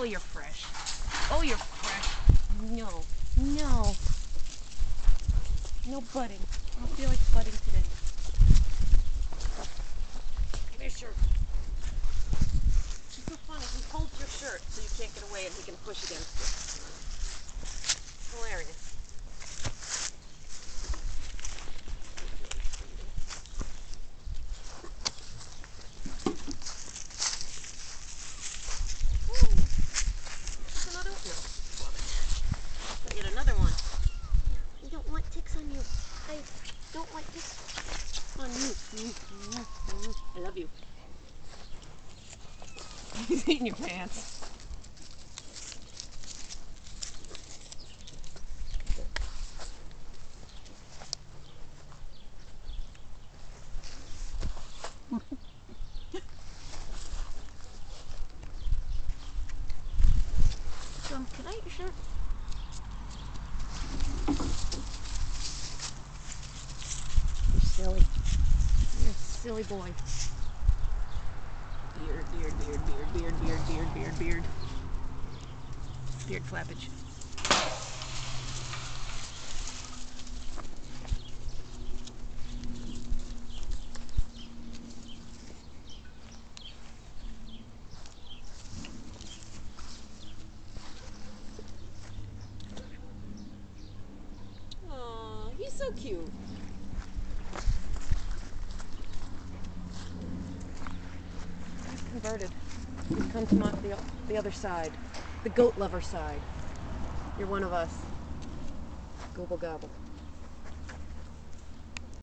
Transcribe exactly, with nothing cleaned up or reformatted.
Oh, you're fresh. Oh, you're fresh. No, no. No budding. I don't feel like budding today. Give me your shirt. It's so funny. He holds your shirt so you can't get away and he can push against it. Hilarious. Get another one. I don't want ticks on you. I don't want ticks on you. I love you. He's eating your pants. Um, can I eat your shirt? You're silly. You're a silly boy. Beard, beard, beard, beard, beard, beard, beard, beard, beard. Beard flappage. Aw, he's so cute. He's converted. He's come to my, the, the other side. The goat lover side. You're one of us. Gobble gobble.